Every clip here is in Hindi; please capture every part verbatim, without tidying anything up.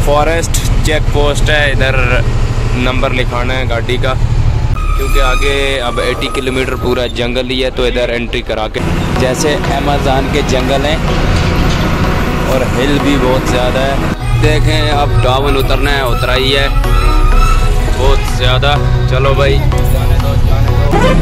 फॉरेस्ट चेक पोस्ट है, इधर नंबर लिखाना है गाड़ी का, क्योंकि आगे अब अस्सी किलोमीटर पूरा जंगल ही है, तो इधर एंट्री करा के, जैसे अमेज़न के जंगल हैं और हिल भी बहुत ज़्यादा है। देखें अब डाउन उतरना है, उतरा ही है बहुत ज़्यादा। चलो भाई जाने दो, जाने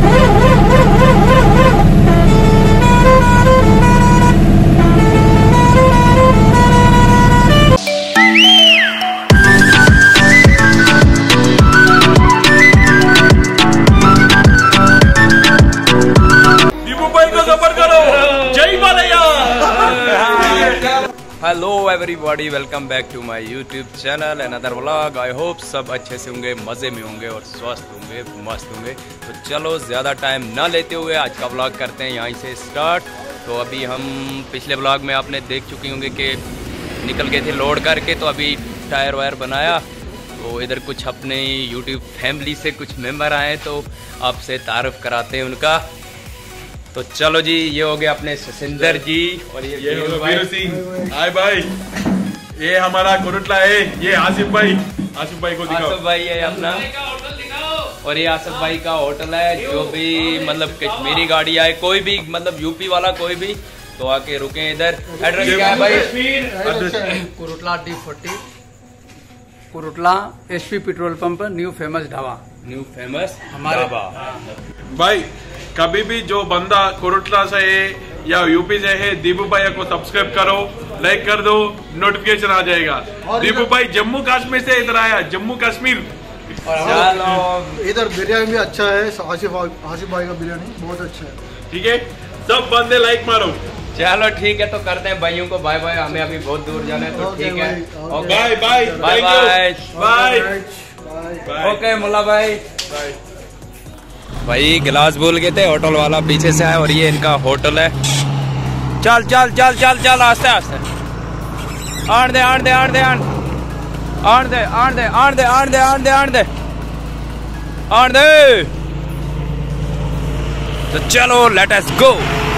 hello everybody, welcome back to my YouTube channel another vlog. I hope सब अच्छे से होंगे, मज़े में होंगे और स्वस्थ होंगे, मस्त होंगे। तो चलो ज़्यादा टाइम ना लेते हुए आज का व्लॉग करते हैं यहीं से स्टार्ट। तो अभी हम पिछले व्लॉग में आपने देख चुके होंगे कि निकल गए थे लोड करके, तो अभी टायर वायर बनाया। तो इधर कुछ अपने यूट्यूब फैमिली से कुछ मेम्बर आए, तो आपसे तारुफ कराते हैं उनका। तो चलो जी, ये हो गया अपने ससिंदर जी और ये, ये वीरू सिंह। हाय भाई, ये हमारा कोरुटला है, ये आसिफ भाई। आसिफ भाई को दिखाओ। आसिफ भाई ये अपना होटल दिखाओ। और ये आसिफ भाई का होटल है, जो भी मतलब कश्मीरी गाड़ी आए, कोई भी मतलब यूपी वाला कोई भी, तो आके रुके इधर। एड्रेस क्या है भाई? Korutla D forty, Korutla HP petrol pump, new famous dhaba. New famous हमारा भाई। कभी भी जो बंदा कोरुटला से है या यूपी से है, दीपू भाई को सब्सक्राइब करो, लाइक कर दो, नोटिफिकेशन आ जाएगा। दीपू भाई जम्मू कश्मीर से इधर आया, जम्मू कश्मीर। चलो इधर बिरयानी भी अच्छा है, आसिफ आसिफ भाई का बिरयानी बहुत अच्छा है। ठीक है, सब बंदे लाइक मारो। चलो ठीक है, तो करते हैं भाइयों को बाय बाय, हमें अभी बहुत दूर जाना है। तो ठीक है, bye bye bye bye bye. Okay Mulla भाई बाय। भाई गिलास भूल गए थे, होटल वाला पीछे से है और ये इनका होटल है। चल चल चल चल चल आस्ते आस्ते आन दे आन दे आन दे आन आन दे आन दे आन दे आन दे आन दे आन दे आन दे। तो चलो लेट अस गो।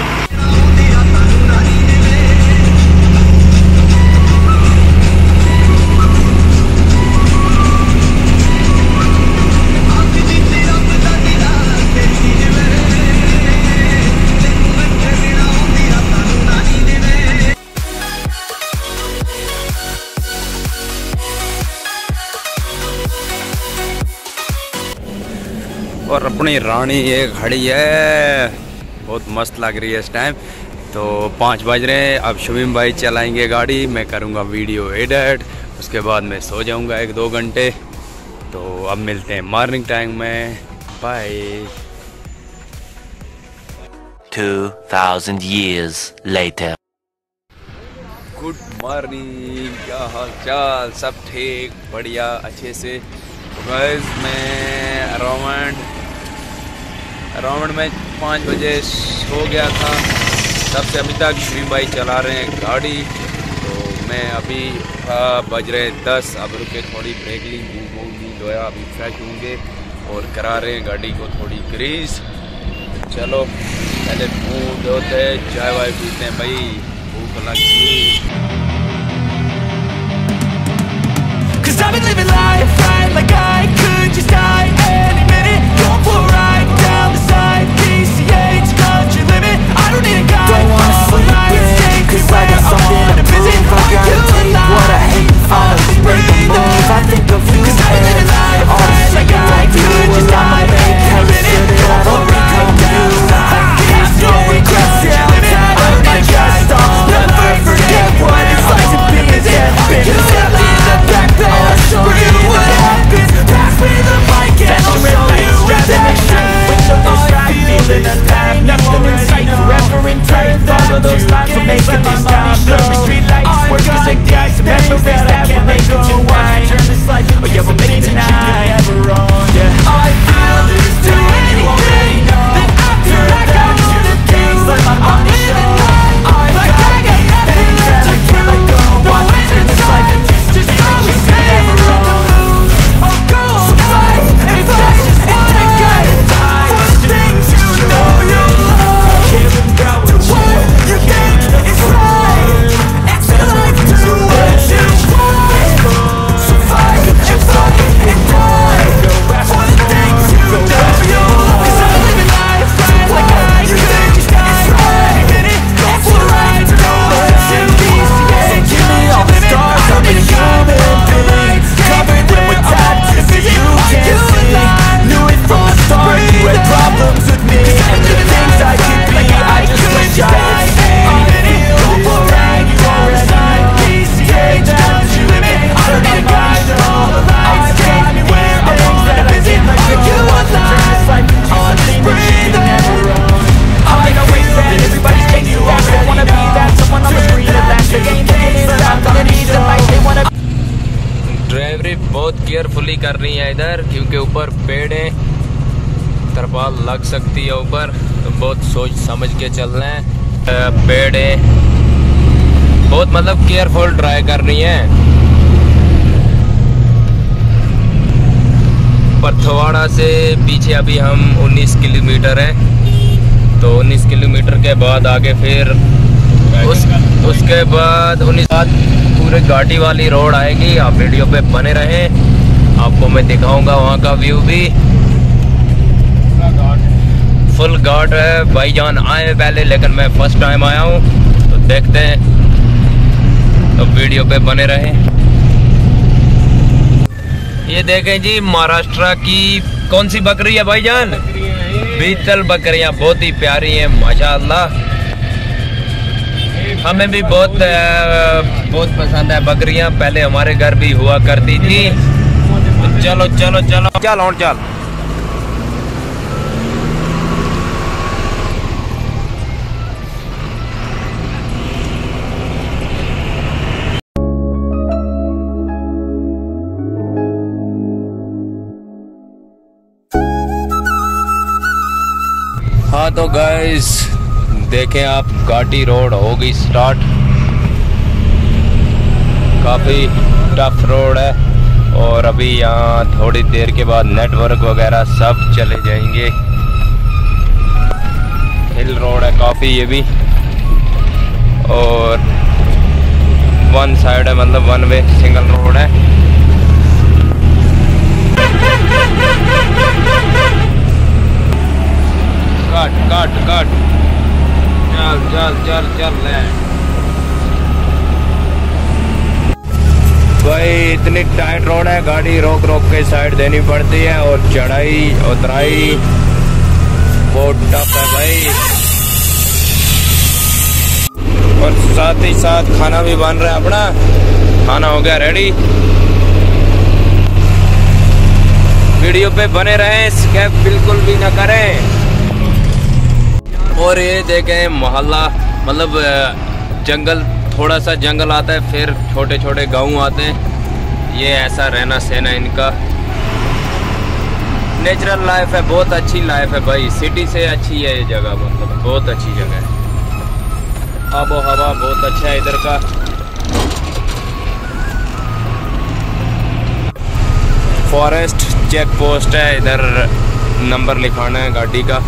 और अपनी रानी ये खड़ी है, बहुत मस्त लग रही है इस टाइम। तो पाँच बज रहे हैं, अब शुभम भाई चलाएंगे गाड़ी, मैं करूँगा वीडियो एडिट, उसके बाद मैं सो जाऊँगा एक दो घंटे। तो अब मिलते हैं मॉर्निंग टाइम में, bye. two thousand years later. Good morning, क्या हाल चाल? सब ठीक, बढ़िया, अच्छे से। गाइस मैं अराउंड अराउंड में पाँच बजे सो गया था, तब से अभी तक शुभम भाई चला रहे हैं गाड़ी। तो मैं अभी बज रहे दस, अब रुके थोड़ी ब्रेक ली, मुँह मुँह नहीं धोया, अभी फ्रेश होंगे और करा रहे हैं गाड़ी को थोड़ी ग्रीस। चलो पहले मुँह धोते हैं, चाय वाय पीते हैं भाई, भूख लगी। I've been living life right like I could just die any minute. Going for a ride down the side, P C H country limit. I don't need a guide. Don't wanna sleep in, cause I got something to prove. I gotta tell you what I hate, I'll break the move. I think of you and all the shit that I do. And I'ma make every sure that I don't become you. I got no regrets, yeah, I'm tired of my trust. I'll never forget what it's like to be a dead bitch. I'll show you what happens. Pass me the mic. Entry बहुत केयरफुली करनी है इधर, क्योंकि ऊपर पेड़ है, तरपाल लग सकती है ऊपर, तो बहुत सोच समझ के चलना है। पेड़ है, बहुत मतलब केयरफुल ड्राइव करनी है। पथवाड़ा से पीछे अभी हम उन्नीस किलोमीटर है, तो उन्नीस किलोमीटर के बाद आगे फिर उस उसके बाद उन्नीस बाद पूरे घाटी वाली रोड आएगी। आप वीडियो पे बने रहें, आपको मैं दिखाऊंगा वहाँ का व्यू भी। फुल घाट है। भाईजान आए पहले, लेकिन मैं फर्स्ट टाइम आया हूँ, तो देखते हैं, तो वीडियो पे बने रहें। ये देखें जी, महाराष्ट्र की कौन सी बकरी है भाईजान? बीतल बकरियां, बहुत ही प्यारी हैं माशाअल्लाह। हमें भी बहुत बहुत पसंद है बकरियां, पहले हमारे घर भी हुआ करती थी। चलो चलो चलो चल और चल। हाँ तो गाइस देखें आप, घाटी रोड होगी स्टार्ट। काफ़ी टफ रोड है, और अभी यहाँ थोड़ी देर के बाद नेटवर्क वगैरह सब चले जाएंगे। हिल रोड है काफ़ी ये भी, और वन साइड है, मतलब वन वे सिंगल रोड है। काट काट काट, चल चल चल चल ले भाई। इतनी टाइट रोड है, गाड़ी रोक रोक के साइड देनी पड़ती है, और चढ़ाई उतराई बहुत टफ है भाई। और साथ ही साथ खाना भी बन रहा है अपना, खाना हो गया रेडी। वीडियो पे बने रहें, स्किप बिल्कुल भी ना करें। और ये देखें मोहल्ला, मतलब जंगल, थोड़ा सा जंगल आता है, फिर छोटे छोटे गांव आते हैं। ये ऐसा रहना सहना इनका, नेचुरल लाइफ है, बहुत अच्छी लाइफ है भाई। सिटी से अच्छी है ये जगह, मतलब बहुत अच्छी जगह है। आबो हवा बहुत अच्छा है इधर का। फॉरेस्ट चेक पोस्ट है इधर, नंबर लिखाना है गाड़ी का,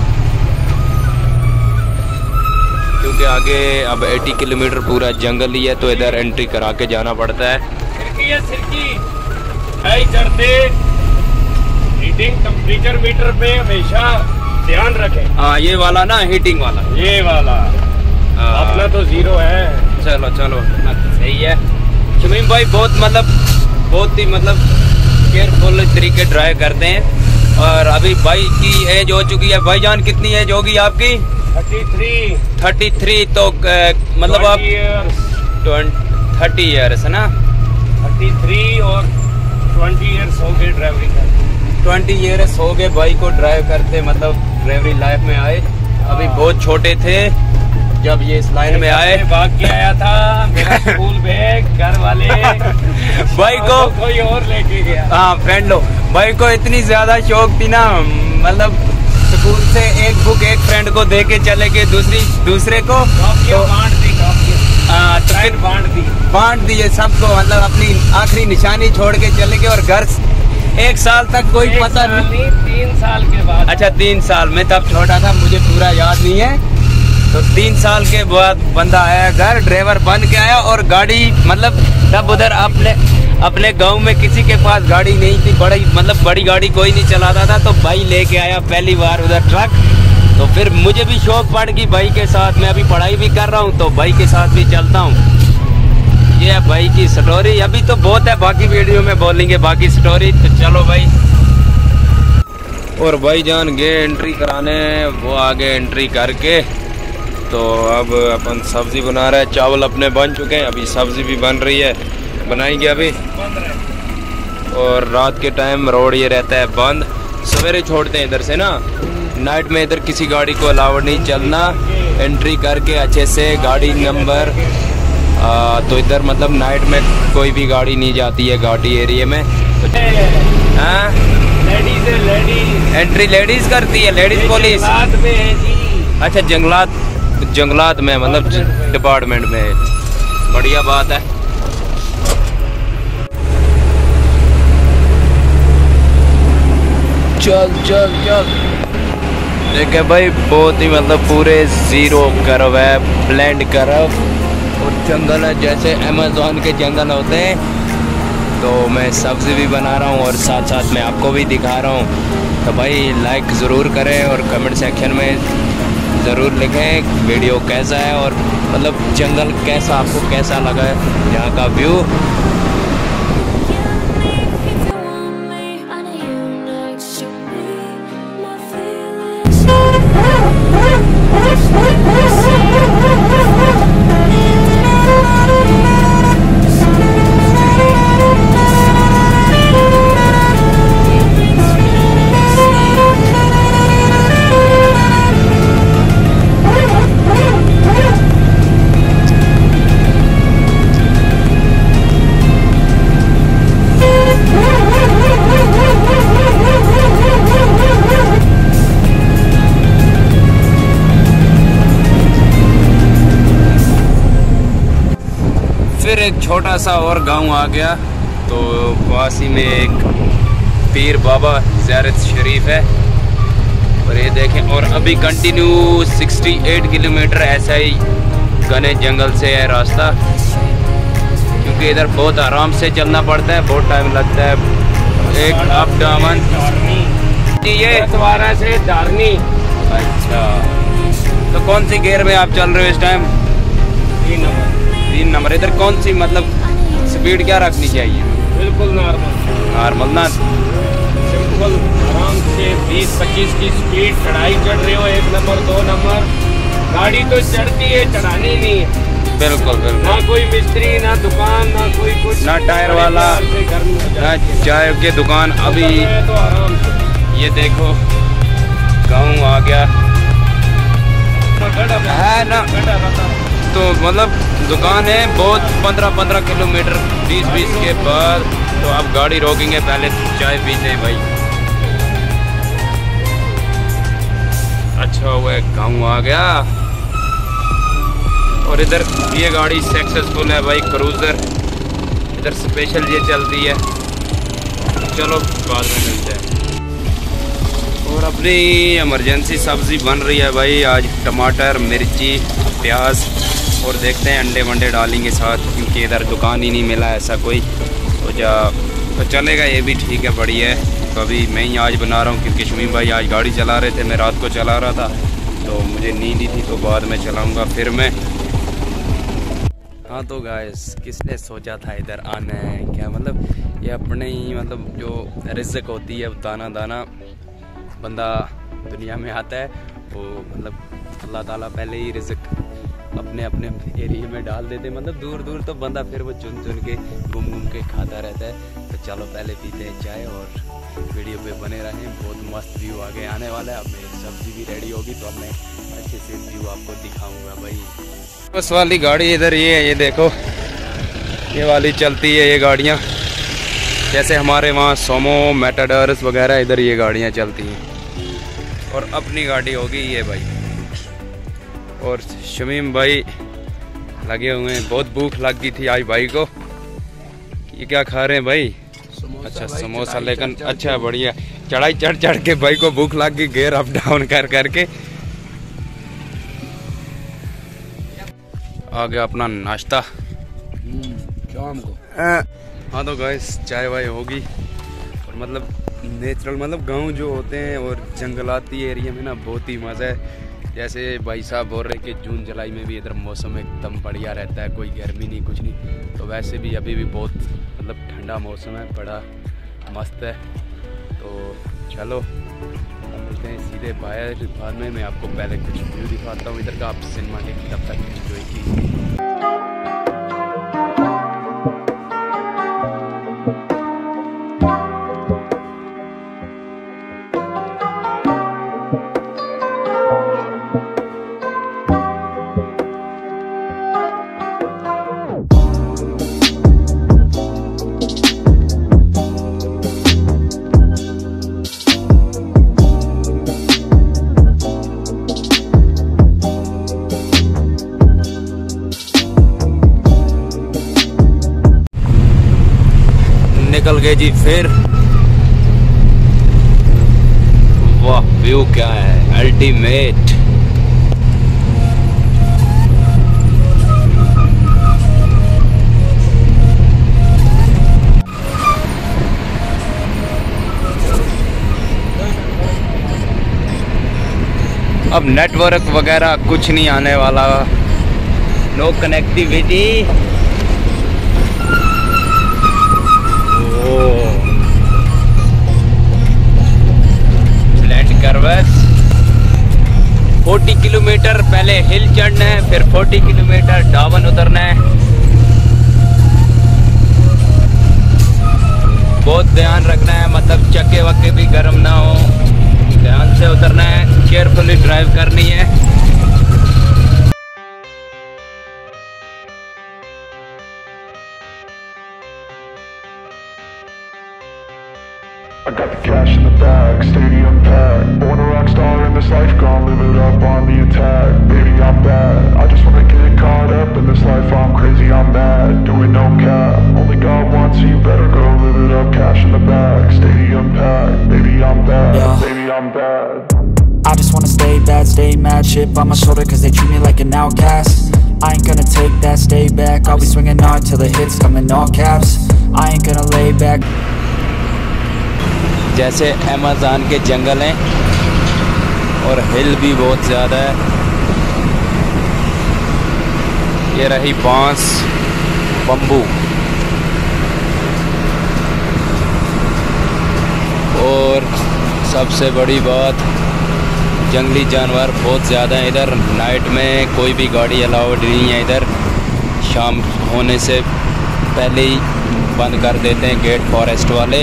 क्योंकि आगे अब अस्सी किलोमीटर पूरा जंगल ही है, तो इधर एंट्री करा के जाना पड़ता है। सिरकी है सिरकी, हाई चढ़ते हीटिंग टेम्परेचर मीटर पे हमेशा ध्यान रखें। हाँ ये वाला ना, हीटिंग वाला, ये वाला अपना तो जीरो है। चलो चलो सही है। शमीम भाई बहुत मतलब बहुत ही मतलब केयरफुल तरीके ड्राइव करते हैं। और अभी भाई की एज हो चुकी है। भाईजान कितनी एज होगी आपकी? Thirty three. थर्टी थ्री तो मतलब आप थर्टी ईयर्स है ना? थर्टी थ्री और ट्वेंटी ईयर्स हो गए ड्राइवरिंग करते। ट्वेंटी ईयर्स हो गए भाई को ड्राइव करते, मतलब ड्राइवरी लाइफ में आए। अभी बहुत छोटे थे जब ये इस लाइन में आए। भाग के आया था मेरा स्कूल बैग, घर वाले भाई को कोई और लेके गया। हाँ फ्रेंड लो, भाई को इतनी ज्यादा शौक थी ना, मतलब स्कूल से एक बुक एक फ्रेंड को दे के चले गए, दूसरी दूसरे को तो बांट दी, हाँ तो फिर बांट दी बांट दिए सबको, मतलब अपनी आखिरी निशानी छोड़ के चले गए। और घर एक साल तक कोई पता नहीं, तीन साल के बाद। अच्छा तीन साल में, तब छोटा था, मुझे पूरा याद नहीं है। तो तीन साल के बाद बंदा आया घर, ड्राइवर बन के आया, और गाड़ी मतलब तब उधर अपने अपने गांव में किसी के पास गाड़ी नहीं थी, बड़ी मतलब बड़ी गाड़ी कोई नहीं चलाता था, तो भाई लेके आया पहली बार उधर ट्रक। तो फिर मुझे भी शौक पड़ गई भाई के साथ, मैं अभी पढ़ाई भी कर रहा हूँ तो भाई के साथ भी चलता हूँ। ये है भाई की स्टोरी। अभी तो बहुत है, बाकी वीडियो में बोलेंगे बाकी स्टोरी। तो चलो भाई। और भाई जान गए एंट्री कराने, वो आगे एंट्री करके, तो अब अपन सब्जी बना रहे हैं। चावल अपने बन चुके हैं, अभी सब्जी भी बन रही है, बनाएंगे अभी। और रात के टाइम रोड ये रहता है बंद, सवेरे छोड़ते हैं इधर से ना, नाइट में इधर किसी गाड़ी को अलाउड नहीं चलना। एंट्री करके अच्छे से गाड़ी नंबर आ, तो इधर मतलब नाइट में कोई भी गाड़ी नहीं जाती है घाटी एरिया में। हाँ लेडीज है, लेडीज एंट्री लेडीज करती है, लेडीज पुलिस। जंगलात में है जी। अच्छा जंगलात, जंगलात में मतलब डिपार्टमेंट में है। बढ़िया बात है। चल चल चल देखे भाई, बहुत ही मतलब पूरे जीरो कर्व है, ब्लेंड कर्व और जंगल है जैसे अमेज़न के जंगल होते हैं। तो मैं सब्ज़ी भी बना रहा हूँ और साथ साथ मैं आपको भी दिखा रहा हूँ। तो भाई लाइक ज़रूर करें और कमेंट सेक्शन में ज़रूर लिखें वीडियो कैसा है और मतलब जंगल कैसा, आपको कैसा लगा है यहाँ का व्यू। फिर एक छोटा सा और गांव आ गया, तो वासी में एक पीर बाबा ज़ियारत शरीफ है और ये देखें। और अभी कंटिन्यू अड़सठ किलोमीटर ऐसा ही घने जंगल से है रास्ता, क्योंकि इधर बहुत आराम से चलना पड़ता है, बहुत टाइम लगता है एक अप डाउन। ये द्वारा से धारनी। अच्छा, तो कौन सी गियर में आप चल रहे हो इस टाइम? तीन नंबर। तीन नंबर। इधर कौन सी मतलब स्पीड क्या रखनी चाहिए? बिल्कुल नॉर्मल। नॉर्मल ना, सिंपल आराम से बीस पच्चीस की स्पीड। चढ़ाई चढ़ रहे हो एक नंबर दो नंबर, गाड़ी तो चढ़ती है, चढ़ानी नहीं है। बिल्कुल बिल्कुल। ना कोई मिस्त्री, ना दुकान, ना कोई कुछ, ना टायर वाला, ना चाय की दुकान। अभी तो आराम से। ये देखो गाँव आ गया है ना, तो मतलब दुकान है बहुत पंद्रह पंद्रह किलोमीटर बीस बीस के बाद। तो अब गाड़ी रोकेंगे, पहले चाय पीते हैं भाई। अच्छा हुआ गाँव आ गया। और इधर ये गाड़ी सक्सेसफुल है भाई, क्रूज़र। इधर स्पेशल ये चलती है। चलो बाद में मिलते हैं। और अपनी इमरजेंसी सब्ज़ी बन रही है भाई आज, टमाटर मिर्ची प्याज, और देखते हैं अंडे वंडे डालेंगे साथ, क्योंकि इधर दुकान ही नहीं मिला ऐसा कोई। तो जा तो चलेगा, ये भी ठीक है, बढ़िया है। तो अभी मैं ही आज बना रहा हूँ, क्योंकि शमीम भाई आज गाड़ी चला रहे थे, मैं रात को चला रहा था, तो मुझे नींद ही थी, तो बाद में चलाऊँगा फिर मैं। हाँ तो गाइस, किसने सोचा था इधर आना है क्या, मतलब ये अपने ही मतलब जो रिज़्क होती है, दाना दाना बंदा दुनिया में आता है, वो मतलब अल्लाह ताला पहले ही रिज़्क अपने अपने एरिया में डाल देते, मतलब दूर दूर तो बंदा फिर वो चुन चुन के घूम घूम के खाता रहता है। तो चलो पहले पीते हैं चाय और वीडियो पे बने रहें, बहुत मस्त व्यू आगे आने वाला है। अब मेरी सब्ज़ी भी रेडी होगी तो अब मैं अच्छे से व्यू आपको दिखाऊंगा भाई। बस वाली गाड़ी इधर ये है, ये देखो ये वाली चलती है, ये गाड़ियाँ जैसे हमारे वहाँ सोमो मेटाडर्स वगैरह, इधर ये गाड़ियाँ चलती हैं। और अपनी गाड़ी होगी ये भाई। और शमीम भाई लगे हुए हैं, बहुत भूख लग गई थी आज भाई को। ये क्या खा रहे हैं भाई? अच्छा समोसा, लेकिन अच्छा बढ़िया, चढ़ाई चढ़ चढ़ के भाई को भूख लग गई, गेयर अप डाउन कर करके। आ गया अपना नाश्ता शाम को। हाँ तो गाइस चाय वाय होगी। और मतलब नेचुरल, मतलब गांव जो होते हैं और जंगलाती एरिया में ना बहुत ही मज़ा है। जैसे भाई साहब बोल रहे कि जून जुलाई में भी इधर मौसम एकदम बढ़िया रहता है, कोई गर्मी नहीं कुछ नहीं। तो वैसे भी अभी भी बहुत मतलब ठंडा मौसम है, बड़ा मस्त है। तो चलो हम मिलते हैं सीधे बाहर, बाद में मैं आपको पहले कुछ व्यू दिखाता हूँ इधर का, आप सिनेमा के तब तक एंजॉय कीजिए। निकल गए जी फिर। वाह व्यू क्या है, अल्टीमेट। अब नेटवर्क वगैरह कुछ नहीं आने वाला, नो कनेक्टिविटी। लैंड कर बस। चालीस किलोमीटर पहले हिल चढ़ना है, फिर चालीस किलोमीटर डावन उतरना है। बहुत ध्यान रखना है, मतलब चक्के वक्के भी गर्म ना हो, ध्यान से उतरना है, केयरफुली ड्राइव करनी है। I got the cash in the bag, stadium packed. Born a rock star in this life, gonna live it up on the attack. Baby, I'm bad, I just wanna get caught up in this life. I'm crazy, I'm mad, doing no cap. Only God wants, so you better go live it up. Cash in the bag, stadium packed. Baby, I'm bad, Yeah. baby, I'm bad. I just wanna stay bad, stay mad. Chip on my shoulder cause they treat me like an outcast. I ain't gonna take that, stay back. I'll be swinging hard till the hits come in all caps. I ain't gonna lay back. जैसे अमेज़न के जंगल हैं और हिल भी बहुत ज़्यादा है। ये रही बांस, बम्बू, और सबसे बड़ी बात जंगली जानवर बहुत ज़्यादा हैं इधर। नाइट में कोई भी गाड़ी अलाउड नहीं है इधर, शाम होने से पहले ही बंद कर देते हैं गेट फॉरेस्ट वाले।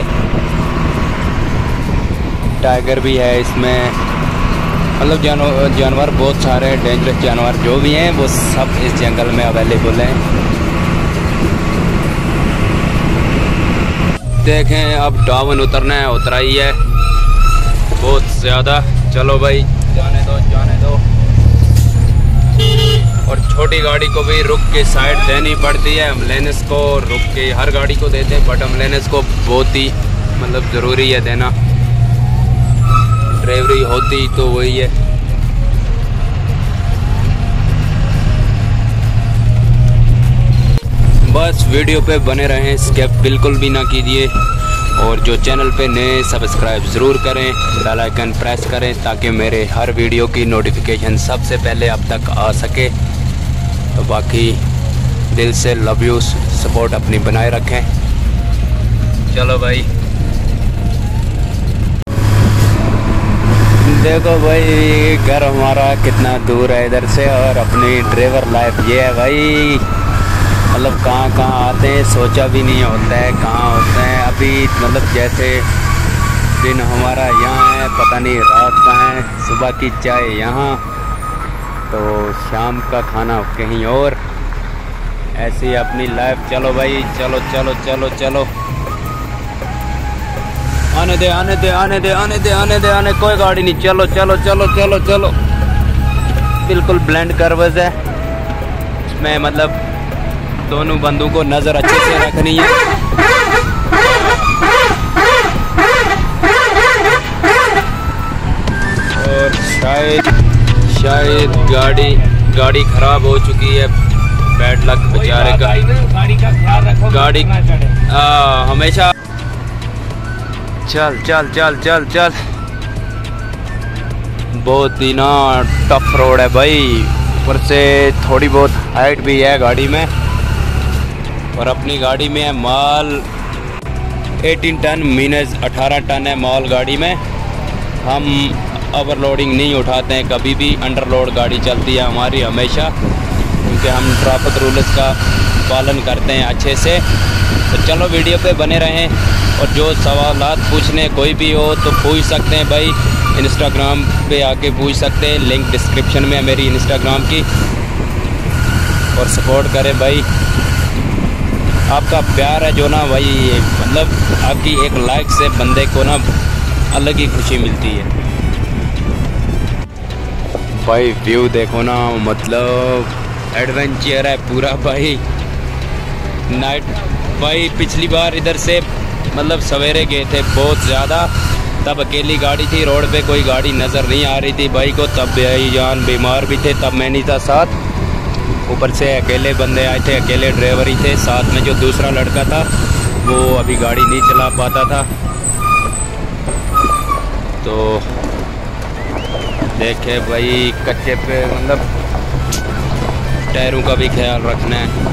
टाइगर भी है इसमें, मतलब जानवर जानवर बहुत सारे डेंजरस जानवर जो भी हैं वो सब इस जंगल में अवेलेबल हैं। देखें अब डाउन उतरना है, उतरा ही है बहुत ज़्यादा। चलो भाई जाने दो जाने दो। और छोटी गाड़ी को भी रुक के साइड देनी पड़ती है, एम्बुलेंस को रुक के हर गाड़ी को देते हैं, बट एम्बुलेंस को बहुत ही मतलब ज़रूरी है देना, ड्राइवरी होती तो वही है। बस वीडियो पे बने रहें, स्किप बिल्कुल भी ना कीजिए, और जो चैनल पे नए सब्सक्राइब ज़रूर करें, बेल आइकन प्रेस करें ताकि मेरे हर वीडियो की नोटिफिकेशन सबसे पहले आप तक आ सके। तो बाकी दिल से लव यू, सपोर्ट अपनी बनाए रखें। चलो भाई देखो भाई घर हमारा कितना दूर है इधर से, और अपनी ड्राइवर लाइफ ये है भाई, मतलब कहाँ कहाँ आते हैं सोचा भी नहीं होता है कहाँ होते हैं। अभी मतलब जैसे दिन हमारा यहाँ है, पता नहीं रात कहाँ है, सुबह की चाय यहाँ तो शाम का खाना कहीं और, ऐसी अपनी लाइफ। चलो भाई चलो चलो चलो चलो, आने दे आने दे आने दे आने दे आने दे आने कोई गाड़ी नहीं। चलो चलो चलो चलो चलो, बिल्कुल ब्लेंड कर्व्स है इसमें, मतलब दोनों बंदों को नज़र अच्छे से रखनी है। और शायद शायद गाड़ी गाड़ी ख़राब हो चुकी है, बैड लक बेचारे का। गाड़ी का ख्याल रखो, गाड़ी आ, हमेशा चल चल चल चल चल। बहुत ही ना टफ रोड है भाई, ऊपर से थोड़ी बहुत हाइट भी है गाड़ी में, और अपनी गाड़ी में है माल अठारह टन मीनस अठारह टन है माल गाड़ी में। हम ओवरलोडिंग नहीं उठाते हैं कभी भी, अंडरलोड गाड़ी चलती है हमारी हमेशा, क्योंकि हम ट्रैफिक रूल्स का पालन करते हैं अच्छे से। तो चलो वीडियो पे बने रहें, और जो सवालात पूछने कोई भी हो तो पूछ सकते हैं भाई, इंस्टाग्राम पे आके पूछ सकते हैं, लिंक डिस्क्रिप्शन में है मेरी इंस्टाग्राम की। और सपोर्ट करें भाई, आपका प्यार है जो ना भाई, मतलब आपकी एक लाइक से बंदे को ना अलग ही खुशी मिलती है भाई। व्यू देखो ना, मतलब एडवेंचर है पूरा भाई। नाइट भाई पिछली बार इधर से मतलब सवेरे गए थे बहुत ज़्यादा, तब अकेली गाड़ी थी, रोड पे कोई गाड़ी नज़र नहीं आ रही थी भाई को, तब भाईजान बीमार भी थे, तब मैं नहीं था साथ, ऊपर से अकेले बंदे आए थे, अकेले ड्राइवर ही थे, साथ में जो दूसरा लड़का था वो अभी गाड़ी नहीं चला पाता था। तो देखे भाई कच्चे पे मतलब टायरों का भी ख्याल रखना है।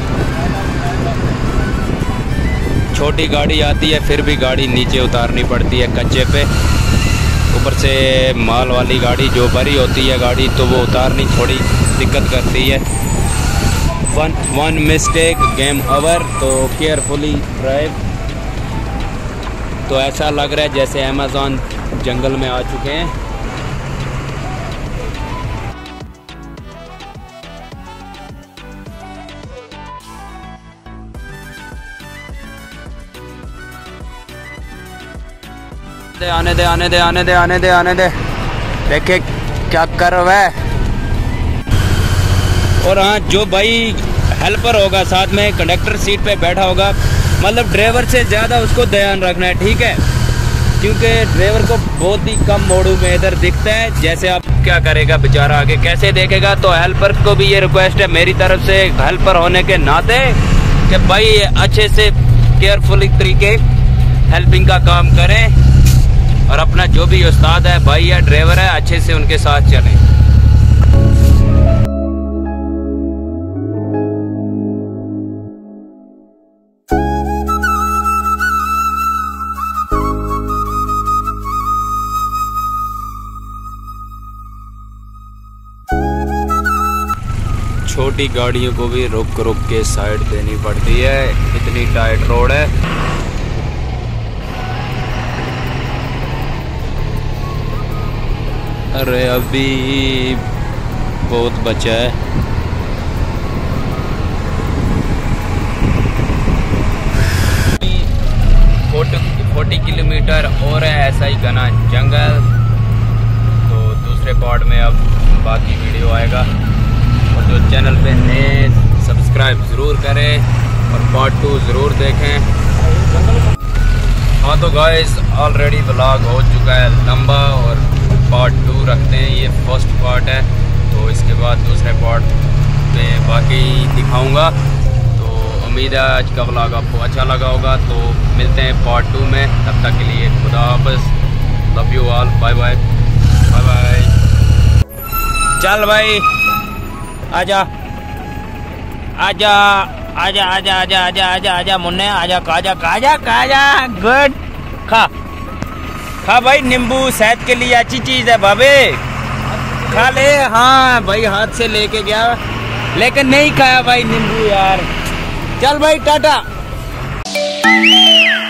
छोटी गाड़ी आती है फिर भी गाड़ी नीचे उतारनी पड़ती है कच्चे पे, ऊपर से माल वाली गाड़ी जो बड़ी होती है गाड़ी तो वो उतारनी थोड़ी दिक्कत करती है। One one mistake game over. तो केयरफुली ड्राइव। तो ऐसा लग रहा है जैसे अमेज़न जंगल में आ चुके हैं। आने दे आने दे आने दे आने दे आने दे देखे क्या कर रहा है। और हाँ, जो भाई हेल्पर होगा साथ में कंडक्टर सीट पे बैठा होगा, मतलब ड्राइवर से ज़्यादा उसको ध्यान रखना है, ठीक है, क्योंकि ड्राइवर को बहुत ही कम मोड़ों में इधर दिखता है। जैसे आप क्या करेगा बेचारा, आगे कैसे देखेगा। तो हेल्पर को भी ये रिक्वेस्ट है मेरी तरफ से, हेल्पर होने के नाते, कि भाई अच्छे से केयरफुली तरीके हेल्पिंग का काम करें और अपना जो भी उस्ताद है, भाई है, ड्राइवर है, अच्छे से उनके साथ चलें। छोटी गाड़ियों को भी रुक रुक के साइड देनी पड़ती है, इतनी टाइट रोड है। अरे अभी बहुत बचा है। फोर्टी किलोमीटर और है ऐसा ही घना जंगल। तो दूसरे पार्ट में अब बाकी वीडियो आएगा, और जो चैनल पे नए सब्सक्राइब ज़रूर करें और पार्ट टू ज़रूर देखें। हाँ तो गाइस ऑलरेडी व्लॉग हो चुका है लंबा, और पार्ट टू रखते हैं, ये फर्स्ट पार्ट है, तो इसके बाद दूसरे पार्ट में बाकी दिखाऊंगा। तो उम्मीद है आज का व्लॉग आपको अच्छा लगा होगा। तो मिलते हैं पार्ट टू में, तब तक के लिए खुदा हाफ़िज़, love you all, bye bye bye bye. चल भाई आजा आजा आजा आजा आजा आजा आजा आजा मुन्ने आजा, काजा काजा काजा, गुड, खा खा भाई, नींबू सेहत के लिए अच्छी चीज है बाबे, खा ले। हाँ भाई हाथ से लेके गया लेकिन नहीं खाया भाई नींबू यार। चल भाई टाटा।